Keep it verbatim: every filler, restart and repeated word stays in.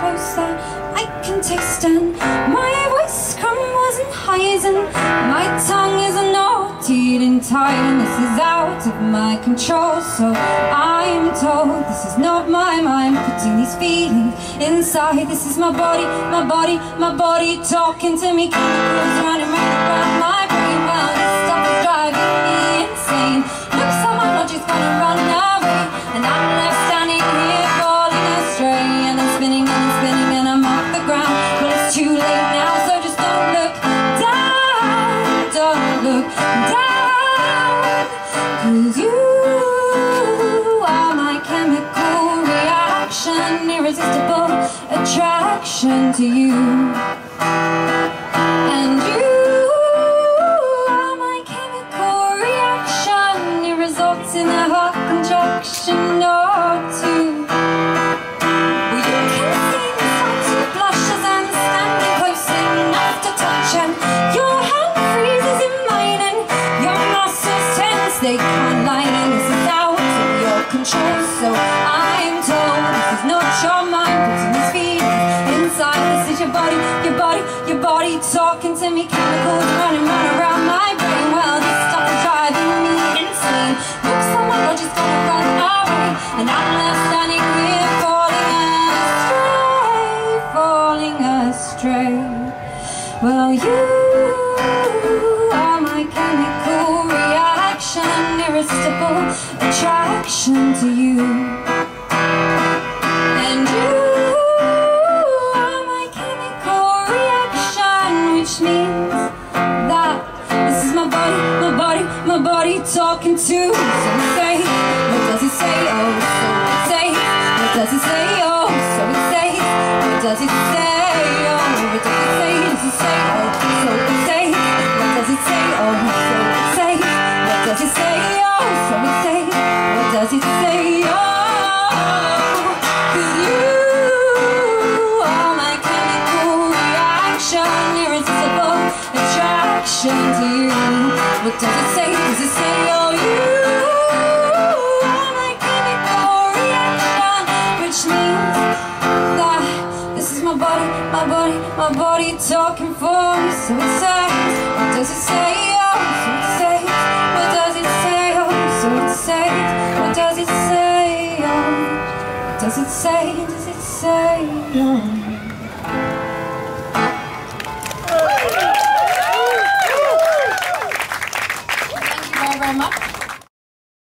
close that I can taste, and my voice crumbles and highs, and my tongue is a knot eating tight, and this is out of my control. So I'm told this is not my mind putting these feelings inside. This is my body, my body, my body talking to me. Chemicals running round around my brain. Well, this stuff is driving me insane. Looks like my logic's gonna run away, and I'm left standing here falling astray, and I'm spinning and I'm spinning and I'm off the ground. Well, it's too late now, so just don't look down, don't look down, 'cause you are my chemical reaction, irresistible attraction to you. And you are my chemical reaction, it results in a heart contraction or two. Well, you can see me start to blush as I'm standing close enough to touch, and your hand freezes in mine, and your muscles tense, they can't lie, and this is out of your control. So I'm told this is not your mind putting these feelings inside. This is your body, your body, your body talking to me. Chemicals running round around my brain. Well, this stuff is driving me insane. Looks like my logic's gonna run away, and I'm left standing here falling astray, falling astray. Well, you are my chemical reaction, irresistible attraction to you. And you are my chemical reaction, which means that this is my body, my body, my body talking to. So it say, what does it say? Oh, so it say, what does it say? Oh, so it say, what does it say? Oh, what does it say? Does it say? Oh, so it say, what does it say? Oh, so it say, what does it say? Oh, so it say, what does it say? Oh, 'cause you are my chemical reaction, irresistible attraction to you. What does it say? Does it say? Oh, you are my chemical reaction, which means that this is my body, my body, my body talking for me. So it says, what does it say? Oh, so it says, what does it say? Oh, so it says, what does it say? Oh, does it say? Does it say? Oh.